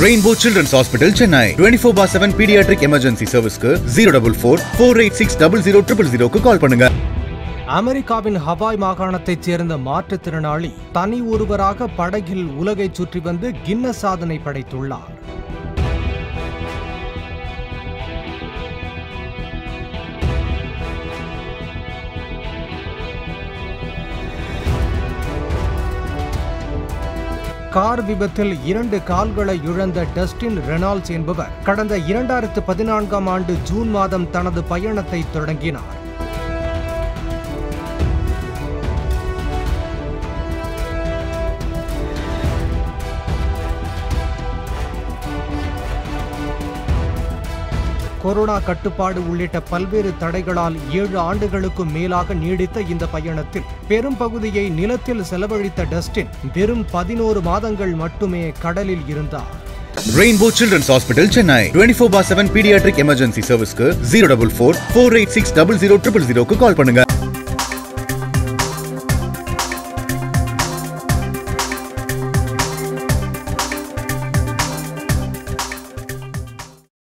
Rainbow Children's Hospital, Chennai. 24/7 pediatric emergency service ku 044-486-0000 ku call பண்ணுங்க. அமெரிக்காவின் Hawaii மாகாணத்தைச் சேர்ந்த மாற்றுத்திறனாளி தனி ஒருவராக படகில் உலகை சுற்றி வந்து கின்னஸ் சாதனை படைத்துள்ளார். கார் விபத்தில் 2 கால்களை இழந்த டஸ்டின் ரெனால்ட்ஸ் என்பவர் கடந்த 2014ஆம் ஆண்டு ஜூன் மாதம் தனது பயணத்தை தொடங்கினார். கொரோனா கட்டுப்பாடு உள்ளிட்ட பல்வேறு தடைகளால் 7 ஆண்டுகளுக்கும் மேலாக நீடித்த இந்த பயணத்தில் பெரும் பகுதியை நிலத்தில் செலவழித்த டஸ்டின் வெறும் 11 மாதங்கள் மட்டுமே கடலில் இருந்தார். Rainbow Children's Hospital, Chennai. 24/7 pediatric emergency service ku 044-486-0000 ku call பண்ணுங்க.